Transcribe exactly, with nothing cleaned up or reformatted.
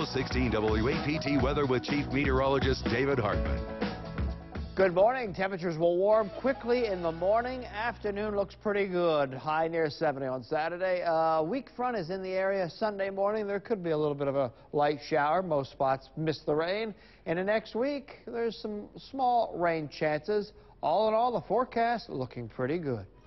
sixteen W A P T weather with Chief Meteorologist David Hartman. Good morning. Temperatures will warm quickly in the morning. Afternoon looks pretty good. High near seventy on Saturday. A uh, weak front is in the area Sunday morning. There could be a little bit of a light shower. Most spots miss the rain. And the next week, there's some small rain chances. All in all, the forecast looking pretty good.